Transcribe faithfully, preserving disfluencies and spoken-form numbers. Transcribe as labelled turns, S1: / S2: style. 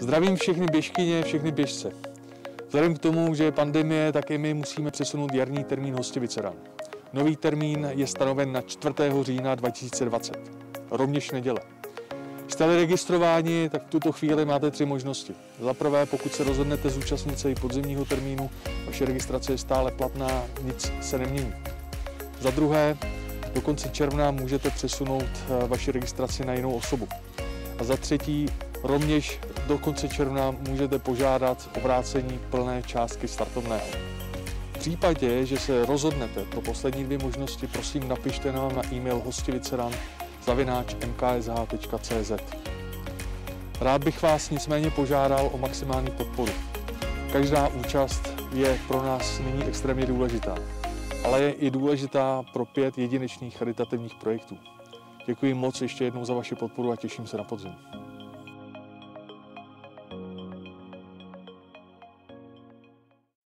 S1: Zdravím všechny běžkyně, všechny běžce. Vzhledem k tomu, že je pandemie, tak i my musíme přesunout jarní termín Hostivice Run. Nový termín je stanoven na čtvrtého října dva tisíce dvacet, rovněž neděle. Jste-li registrováni, tak v tuto chvíli máte tři možnosti. Za prvé, pokud se rozhodnete zúčastnit se i podzimního termínu, vaše registrace je stále platná, nic se nemění. Za druhé, do konce června můžete přesunout vaši registraci na jinou osobu. A za třetí, rovněž do konce června můžete požádat o vrácení plné částky startovného. V případě, že se rozhodnete pro poslední dvě možnosti, prosím napište nám na e-mail hostiviceran zavináč m k s h tečka c z. Rád bych vás nicméně požádal o maximální podporu. Každá účast je pro nás nyní extrémně důležitá, ale je i důležitá pro pět jedinečných charitativních projektů. Děkuji moc ještě jednou za vaši podporu a těším se na podzim.